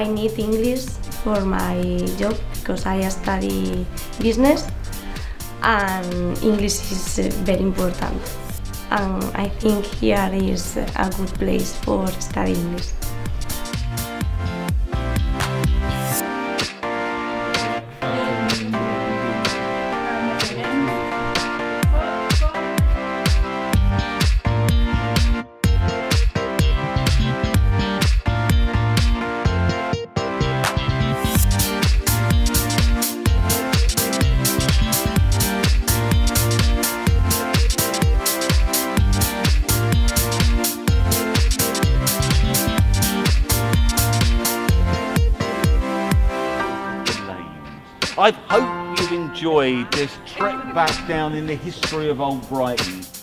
I need English for my job because I study business and English is very important. And I think here is a good place for studying English. I hope you've enjoyed this trek back down in the history of old Brighton.